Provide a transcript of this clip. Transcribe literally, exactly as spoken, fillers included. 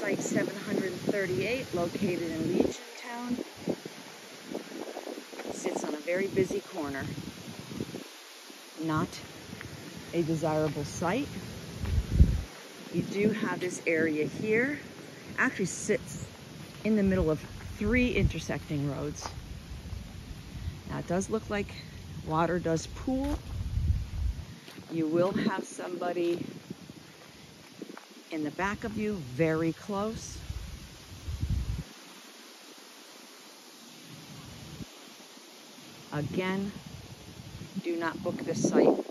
site seven hundred thirty-eight, located in Legiontown. It sits on a very busy corner. Not a desirable site. You do have this area here. Actually sits in the middle of three intersecting roads. Now it does look like water does pool. You will have somebody in the back of you, very close. Again, do not book this site